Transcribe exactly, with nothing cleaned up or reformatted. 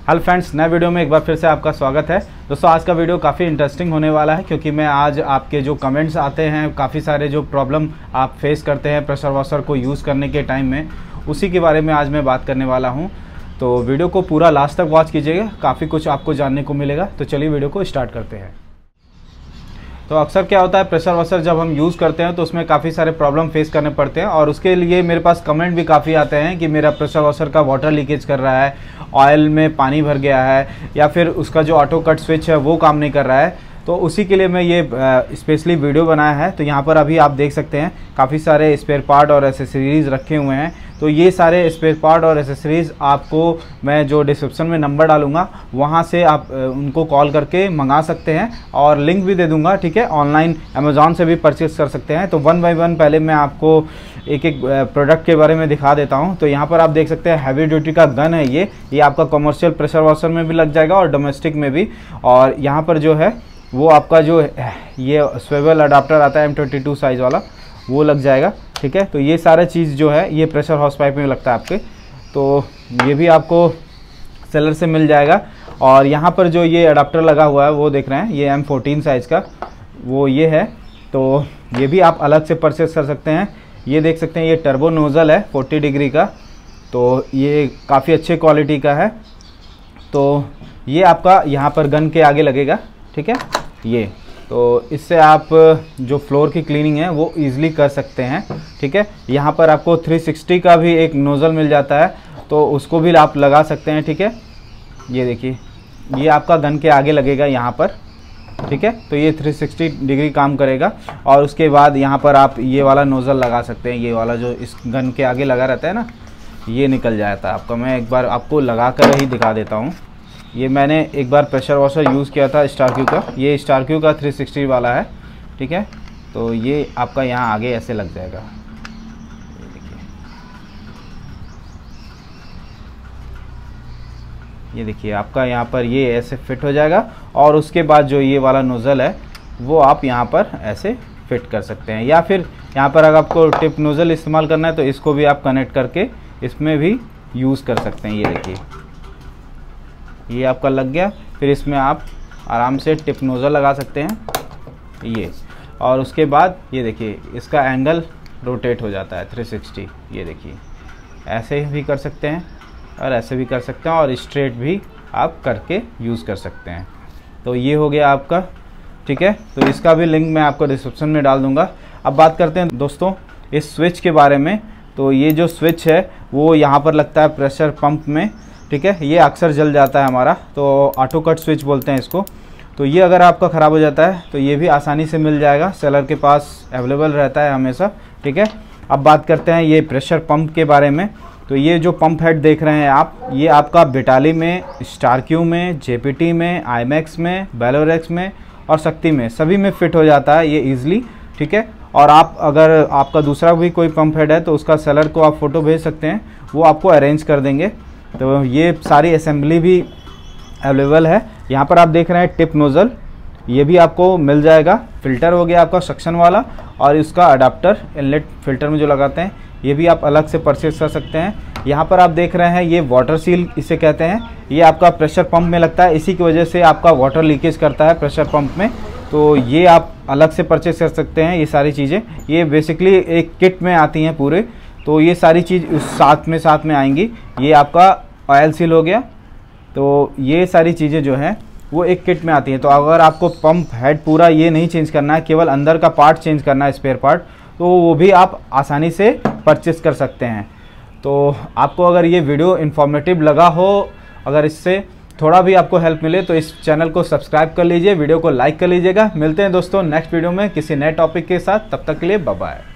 Hello friends, नए video में एक बार फिर से आपका स्वागत है। दोस्तों आज का वीडियो काफ़ी इंटरेस्टिंग होने वाला है क्योंकि मैं आज आपके जो कमेंट्स आते हैं, काफ़ी सारे जो प्रॉब्लम आप फेस करते हैं प्रेशर वॉशर को यूज़ करने के टाइम में, उसी के बारे में आज मैं बात करने वाला हूं। तो वीडियो को पूरा लास्ट तक वॉच कीजिएगा, काफ़ी कुछ आपको जानने को मिलेगा। तो चलिए वीडियो को स्टार्ट करते हैं। तो अक्सर क्या होता है, प्रेशर वॉशर जब हम यूज़ करते हैं तो उसमें काफ़ी सारे प्रॉब्लम फेस करने पड़ते हैं और उसके लिए मेरे पास कमेंट भी काफ़ी आते हैं कि मेरा प्रेशर वॉशर का वाटर लीकेज कर रहा है, ऑयल में पानी भर गया है, या फिर उसका जो ऑटो कट स्विच है वो काम नहीं कर रहा है। तो उसी के लिए मैं ये स्पेशली वीडियो बनाया है। तो यहाँ पर अभी आप देख सकते हैं काफ़ी सारे स्पेयर पार्ट और एसेसरीज़ रखे हुए हैं। तो ये सारे स्पेयर पार्ट और एसेसरीज़ आपको मैं जो डिस्क्रिप्शन में नंबर डालूंगा वहाँ से आप उनको कॉल करके मंगा सकते हैं और लिंक भी दे दूंगा, ठीक है। ऑनलाइन अमेज़ॉन से भी परचेज़ कर सकते हैं। तो वन बाय वन पहले मैं आपको एक एक प्रोडक्ट के बारे में दिखा देता हूँ। तो यहाँ पर आप देख सकते हैं हैवी ड्यूटी का गन है ये ये आपका कमर्शियल प्रेशर वॉशर में भी लग जाएगा और डोमेस्टिक में भी। और यहाँ पर जो है वो आपका जो ये स्वेबल अडाप्टर आता है एम ट्वेंटी टू साइज़ वाला, वो लग जाएगा, ठीक है। तो ये सारा चीज़ जो है ये प्रेशर हॉस पाइप में लगता है आपके, तो ये भी आपको सेलर से मिल जाएगा। और यहाँ पर जो ये अडाप्टर लगा हुआ है वो देख रहे हैं, ये एम फोर्टीन साइज़ का वो ये है। तो ये भी आप अलग से परचेस कर सकते हैं। ये देख सकते हैं ये टर्बो नोज़ल है फोर्टी डिग्री का, तो ये काफ़ी अच्छे क्वालिटी का है। तो ये आपका यहाँ पर गन के आगे लगेगा, ठीक है। ये तो इससे आप जो फ्लोर की क्लीनिंग है वो इजीली कर सकते हैं, ठीक है। यहाँ पर आपको थ्री सिक्सटी का भी एक नोज़ल मिल जाता है, तो उसको भी आप लगा सकते हैं, ठीक है। ये देखिए ये आपका गन के आगे लगेगा यहाँ पर, ठीक है। तो ये थ्री सिक्सटी डिग्री काम करेगा। और उसके बाद यहाँ पर आप ये वाला नोज़ल लगा सकते हैं, ये वाला जो इस गन के आगे लगा रहता है ना, ये निकल जाता है आपका। मैं एक बार आपको लगा कर ही दिखा देता हूँ। ये मैंने एक बार प्रेशर वॉशर यूज़ किया था स्टार क्यू का, ये स्टार क्यू का थ्री सिक्सटी वाला है, ठीक है। तो ये आपका यहाँ आगे ऐसे लग जाएगा, ये देखिए, ये देखिए आपका यहाँ पर ये ऐसे फिट हो जाएगा। और उसके बाद जो ये वाला नोज़ल है वो आप यहाँ पर ऐसे फिट कर सकते हैं, या फिर यहाँ पर अगर आपको टिप नोज़ल इस्तेमाल करना है तो इसको भी आप कनेक्ट करके इसमें भी यूज़ कर सकते हैं। ये देखिए ये आपका लग गया, फिर इसमें आप आराम से टिप नोज़ल लगा सकते हैं ये। और उसके बाद ये देखिए इसका एंगल रोटेट हो जाता है थ्री सिक्सटी, ये देखिए ऐसे भी कर सकते हैं और ऐसे भी कर सकते हैं, और स्ट्रेट भी आप करके यूज़ कर सकते हैं। तो ये हो गया आपका, ठीक है। तो इसका भी लिंक मैं आपको डिस्क्रिप्शन में डाल दूँगा। अब बात करते हैं दोस्तों इस स्विच के बारे में। तो ये जो स्विच है वो यहाँ पर लगता है प्रेशर पंप में, ठीक है। ये अक्सर जल जाता है हमारा, तो ऑटो कट स्विच बोलते हैं इसको। तो ये अगर आपका ख़राब हो जाता है तो ये भी आसानी से मिल जाएगा, सेलर के पास अवेलेबल रहता है हमेशा, ठीक है। अब बात करते हैं ये प्रेशर पंप के बारे में। तो ये जो पंप हेड देख रहे हैं आप, ये आपका बिटाली में, स्टार क्यू में, जेपीटी में, आईमैक्स में, बेलोरेक्स में और शक्ति में, सभी में फिट हो जाता है ये ईज़िली, ठीक है। और आप अगर आपका दूसरा भी कोई पंप हेड है तो उसका सेलर को आप फ़ोटो भेज सकते हैं, वो आपको अरेंज कर देंगे। तो ये सारी असेंबली भी अवेलेबल है। यहाँ पर आप देख रहे हैं टिप नोज़ल, ये भी आपको मिल जाएगा। फ़िल्टर हो गया आपका सक्शन वाला, और इसका अडाप्टर इनलेट फ़िल्टर में जो लगाते हैं ये भी आप अलग से परचेज कर सकते हैं। यहाँ पर आप देख रहे हैं ये वाटर सील इसे कहते हैं, ये आपका प्रेशर पंप में लगता है, इसी की वजह से आपका वाटर लीकेज करता है प्रेशर पंप में। तो ये आप अलग से परचेज कर सकते हैं। ये सारी चीज़ें ये बेसिकली एक किट में आती हैं पूरे, तो ये सारी चीज़ उस साथ में साथ में आएंगी। ये आपका ऑयल सील हो गया, तो ये सारी चीज़ें जो हैं वो एक किट में आती हैं। तो अगर आपको पंप हेड पूरा ये नहीं चेंज करना है, केवल अंदर का पार्ट चेंज करना है, स्पेयर पार्ट, तो वो भी आप आसानी से परचेस कर सकते हैं। तो आपको अगर ये वीडियो इन्फॉर्मेटिव लगा हो, अगर इससे थोड़ा भी आपको हेल्प मिले तो इस चैनल को सब्सक्राइब कर लीजिए, वीडियो को लाइक कर लीजिएगा। मिलते हैं दोस्तों नेक्स्ट वीडियो में किसी नए टॉपिक के साथ, तब तक के लिए बाय बाय।